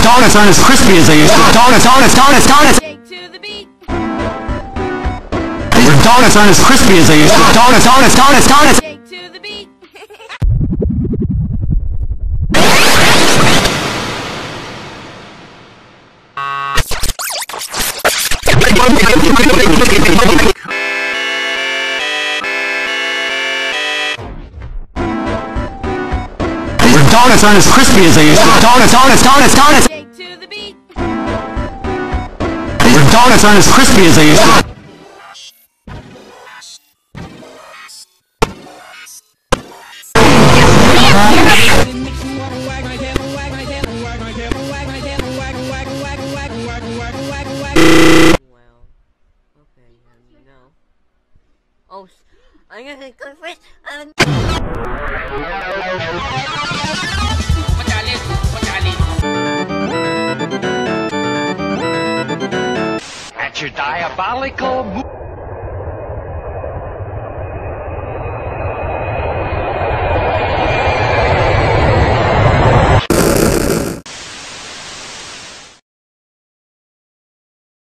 Donuts aren't as crispy as they used to. Donuts. Shake to the beat. Your donuts aren't as crispy as they used to. Donuts. Shake to the beat. Your donuts aren't as crispy as they used to. Donuts. Shake to the beat. Your donuts aren't as crispy as they used to. Well, okay, no. Oh, I'm gonna go first. At your diabolical